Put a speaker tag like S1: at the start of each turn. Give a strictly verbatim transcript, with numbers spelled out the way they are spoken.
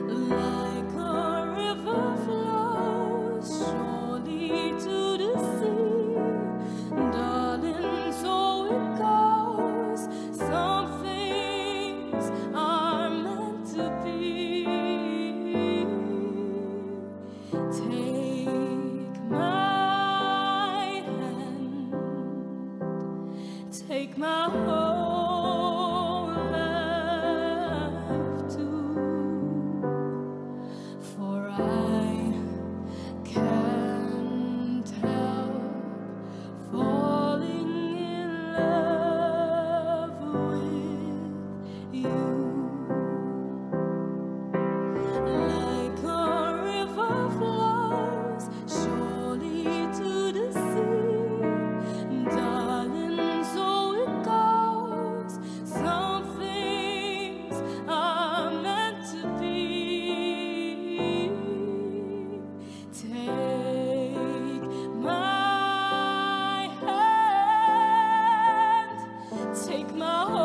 S1: Like a river flows surely to the sea, darling, so it goes. Some things are meant to be. Take my hand, take my whole life too, for I can't help falling in love with you. Like a river flows surely to the sea, darling, so it goes. Some things are meant to be. Take my hand, take my